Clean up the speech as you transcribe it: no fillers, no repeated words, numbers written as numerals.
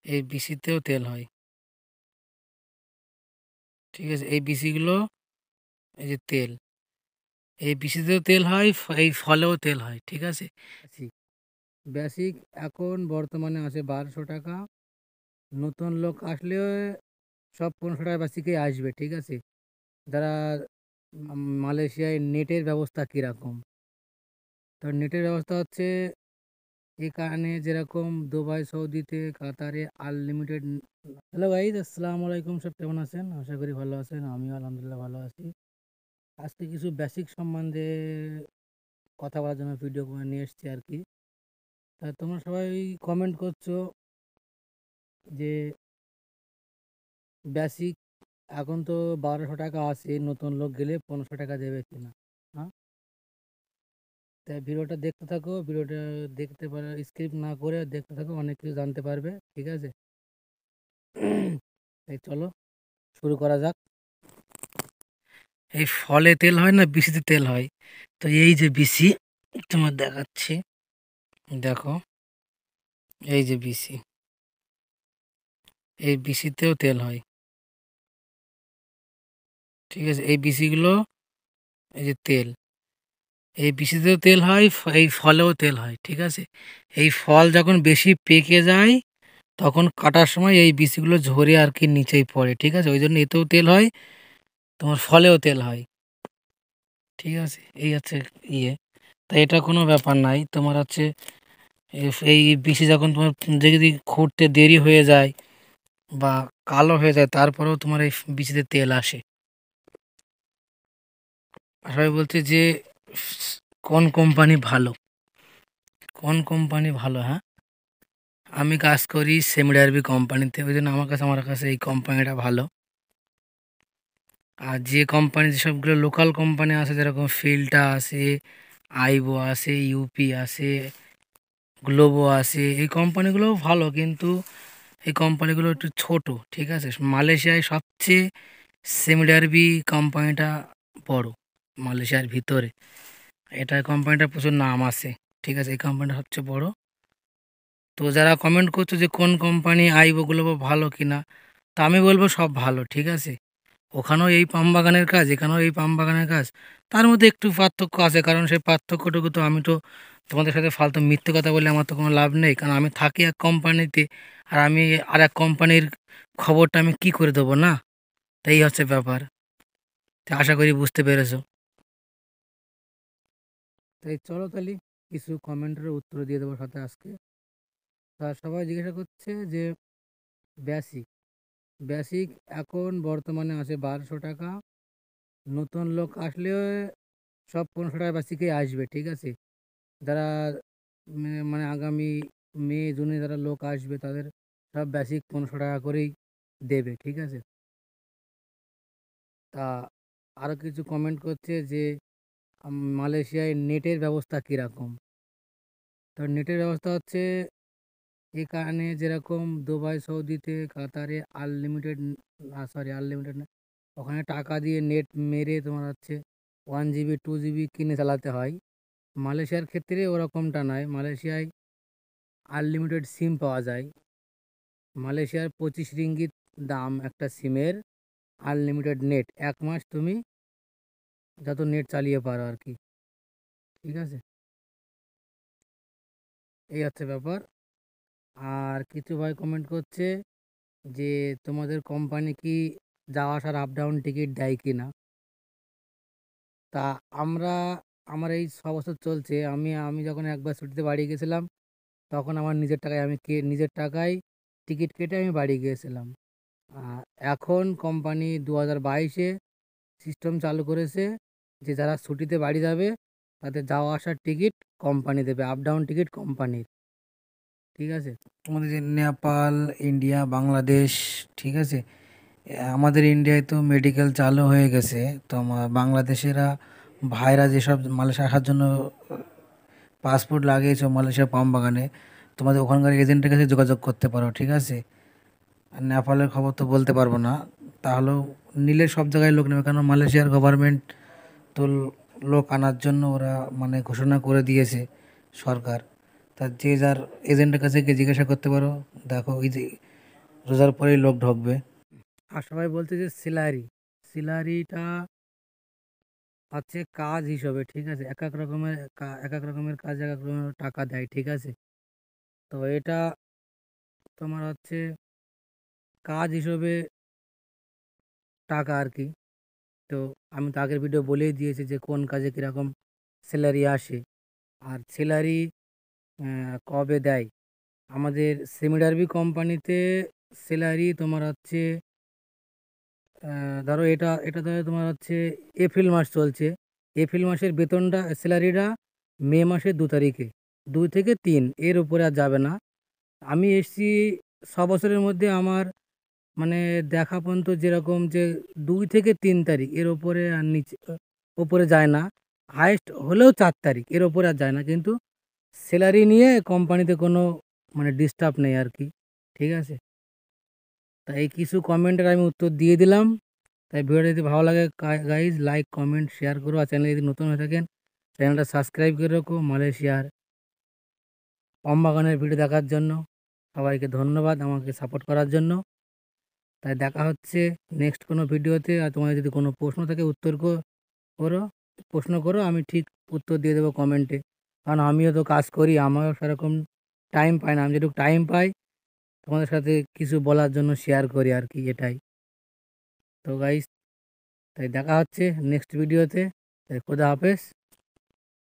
এই বিচিতেও তেল হয়। ঠিক আছে, এই বিচিগুলো, এই যে তেল, এই বিচিতেও তেল হয়, এই ফলেও তেল হয়। ঠিক আছে, বেসিক বেসিক এখন বর্তমানে আছে 1200 টাকা। নতুন লোক আসলে সব 1500 টাকা বেসিকে আসবে। ঠিক আছে, যারা মালয়েশিয়ায় নেটের ব্যবস্থা কীরকম, তো নেটের ব্যবস্থা হচ্ছে এখানে যেরকম দুবাই, সৌদিতে, কাতারে আনলিমিটেড। হ্যালো গাইজ, আসসালামু আলাইকুম। সব কেমন আছেন? আশা করি ভালো আছেন। আমিও আলহামদুলিল্লাহ ভালো আছি। আজকে কিছু বেসিক সম্বন্ধে কথা বলার জন্য ভিডিও করে নিয়ে এসেছি আর কি। তা তোমরা সবাই কমেন্ট করছো যে বেসিক এখন তো 1200 টাকা আছে, নতুন লোক গেলে 1500 টাকা দেবে কিনা। হ্যাঁ, তাই ভিডিওটা দেখতে থাকো। ভিডিওটা দেখতে পারো, স্কিপ না করে দেখতে থাকো, অনেক কিছু জানতে পারবে। ঠিক আছে, এই চলো শুরু করা যাক। এই ফলে তেল হয় না, বিচিতে তেল হয়। তো এই যে বিচি তোমার দেখাচ্ছি, দেখো, এই যে বিচি, এই বিচিতেও তেল হয়। ঠিক আছে, এই বিচিগুলো, এই যে তেল, এই বিচিতেও তেল হয়, এই ফলেও তেল হয়। ঠিক আছে, এই ফল যখন বেশি পেকে যায় তখন কাটার সময় এই বিচিগুলো ঝরে আর কি নিচেই পড়ে। ঠিক আছে, ওই জন্য এতেও তেল হয়, তোমার ফলেও তেল হয়। ঠিক আছে, এই হচ্ছে ইয়ে। তাই এটা কোনো ব্যাপার নাই। তোমার হচ্ছে এই বিচি যখন তোমার যদি খুঁড়তে দেরি হয়ে যায় বা কালো হয়ে যায়, তারপরেও তোমার এই বিচিতে তেল আসে। সবাই বলছে যে কোন কোম্পানি ভালো, কোন কোম্পানি ভালো। হ্যাঁ, আমি কাজ করি সেমিডারবি কোম্পানিতে, ওই জন্য আমার কাছে এই কোম্পানিটা ভালো। আর যে কোম্পানি, যেসবগুলো লোকাল কোম্পানি আছে, যেরকম ফিল্টা আছে, আইবো আছে, ইউপি আছে, গ্লোবো আছে, এই কোম্পানিগুলোও ভালো, কিন্তু এই কোম্পানিগুলো একটু ছোট। ঠিক আছে, মালয়েশিয়ায় সবচেয়ে সেমিডারবি কোম্পানিটা বড় মালয়েশিয়ার ভিতরে। এটা কোম্পানিটার প্রচুর নাম আছে। ঠিক আছে, এই কোম্পানিটা সবচেয়ে বড়। তো যারা কমেন্ট করছো যে কোন কোম্পানি আইবো গ্লোবো ভালো কিনা, তা আমি বলবো সব ভালো। ঠিক আছে, ওখানেও এই পাম বাগানের কাজ, এখানেও এই পাম বাগানের কাজ, তার মধ্যে একটু পার্থক্য আছে। কারণ সেই পার্থক্যটুকু তো আমি তো তোমাদের সাথে ফালতু মিথ্যে কথা বলে আমার তো কোনো লাভ নেই, কারণ আমি থাকি এক কোম্পানিতে, আর আমি আর এক কোম্পানির খবরটা আমি কি করে দেবো না। তাই হচ্ছে ব্যাপার। তো আশা করি বুঝতে পেরেছো। তাই চলো তাহলে কিছু কমেন্টের উত্তর দিয়ে দেবো সাথে আজকে। তা সবাই জিজ্ঞাসা করছে যে বেসিক বেসিক এখন বর্তমানে আছে 1200 টাকা। নতুন লোক আসলে সব 1500 টাকা বেসিকেই আসবে। ঠিক আছে, যারা মানে আগামী মে জুনে যারা লোক আসবে তাদের সব বেসিক 1500 টাকা করেই দেবে। ঠিক আছে, তা আরও কিছু কমেন্ট করছে যে মালয়েশিয়ায় নেটের ব্যবস্থা কীরকম। তো নেটের ব্যবস্থা হচ্ছে এখানে যেরকম দুবাই, সৌদিতে, কাতারে আনলিমিটেড, সরি আনলিমিটেড না, ওখানে টাকা দিয়ে নেট মেরে তোমার হচ্ছে 1 জিবি 2 জিবি কিনে চালাতে হয়। মালয়েশিয়ার ক্ষেত্রে ওরকমটা নয়। মালয়েশিয়ায় আনলিমিটেড সিম পাওয়া যায়। মালয়েশিয়ার 25 রিঙ্গিত দাম একটা সিমের। আনলিমিটেড নেট, 1 মাস তুমি যত নেট চালিয়ে পারো আর কি। ঠিক আছে, এই হচ্ছে ব্যাপার। আর কিছু ভাই কমেন্ট করছে যে তোমাদের কোম্পানি কি যাওয়া আসার আপ ডাউন টিকিট দেয় কি না। তা আমরা, আমার এই 6 বছর চলছে, আমি আমি যখন একবার ছুটিতে বাড়ি গেছিলাম তখন আমার নিজের টাকায় নিজের টাকায় টিকিট কেটে আমি বাড়ি গিয়েছিলাম। আর এখন কোম্পানি 2022-এ সিস্টেম চালু করেছে যে যারা ছুটিতে বাড়ি যাবে তাদের যাওয়া আসার টিকিট কোম্পানি দেবে, আপ ডাউন টিকিট কোম্পানির। ঠিক আছে, আমাদের যে নেপাল, ইন্ডিয়া, বাংলাদেশ, ঠিক আছে, আমাদের ইন্ডিয়ায় তো মেডিকেল চালু হয়ে গেছে। তো আমার বাংলাদেশেরা ভাইরা যেসব মালয়েশিয়া আসার জন্য পাসপোর্ট লাগিয়েছো মালয়েশিয়া পাম বাগানে, তোমাদের ওখানকার এজেন্টের কাছে যোগাযোগ করতে পারো। ঠিক আছে, আর নেপালের খবর তো বলতে পারবো না, তাহলেও নিলে সব জায়গায় লোক নেবে, কারণ মালয়েশিয়ার গভর্নমেন্ট তো লোক আনার জন্য ওরা মানে ঘোষণা করে দিয়েছে সরকার। তা যে যার এজেন্টের কাছে গিয়ে জিজ্ঞাসা করতে পারো। দেখো, এই যে রোজার পরেই লোক ঢুকবে। আর সবাই বলছে যে স্যালারিটা হচ্ছে কাজ হিসেবে, ঠিক আছে, এক এক রকমের কাজ এক এক রকমের টাকা দেয়, ঠিক আছে। তো এটা তোমার হচ্ছে কাজ হিসেবে টাকা আর কি। তো আমি তো আগের ভিডিও বলেই দিয়েছি যে কোন কাজে কীরকম স্যালারি আসে আর স্যালারি কবে দেয়। আমাদের সেমিডারবি কোম্পানিতে স্যালারি তোমার হচ্ছে ধরো এটা এটা ধরো তোমার হচ্ছে এপ্রিল মাস চলছে, এপ্রিল মাসের বেতনটা স্যালারিটা মে মাসের 2 তারিখে, 2 থেকে 3 এর উপরে আর যাবে না। আমি এসছি 6 বছরের মধ্যে আমার মানে দেখা পর্যন্ত যেরকম যে 2 থেকে 3 তারিখ এর ওপরে আর নিচে ওপরে যায় না, হায়েস্ট হলেও 4 তারিখ এর ওপরে আর যায় না। কিন্তু স্যালারি নিয়ে কোম্পানিতে কোনো মানে ডিস্টার্ব নেই আর কি, ঠিক আছে। তাই এই কিছু কমেন্টের আমি উত্তর দিয়ে দিলাম। তাই ভিডিওটা যদি ভালো লাগে গাইজ লাইক কমেন্ট শেয়ার করো, আর চ্যানেলে যদি নতুন হয়ে থাকেন চ্যানেলটা সাবস্ক্রাইব করে রাখো। মালয়েশিয়ার বাগানের ভিডিও দেখার জন্য সবাইকে ধন্যবাদ আমাকে সাপোর্ট করার জন্য। তাই দেখা হচ্ছে নেক্সট কোনো ভিডিওতে। আর তোমার যদি কোনো প্রশ্ন থাকে করো প্রশ্ন করো, আমি ঠিক উত্তর দিয়ে দেবো কমেন্টে। কারণ আমিও তো কাজ করি, আমারও সেরকম টাইম পাই না। আমি যেটুকু টাইম পাই তোমাদের সাথে কিছু বলার জন্য শেয়ার করি আর কি, এটাই। তো গাইস, তাই দেখা হচ্ছে নেক্সট ভিডিওতে। তাই খোদা হাফেজ।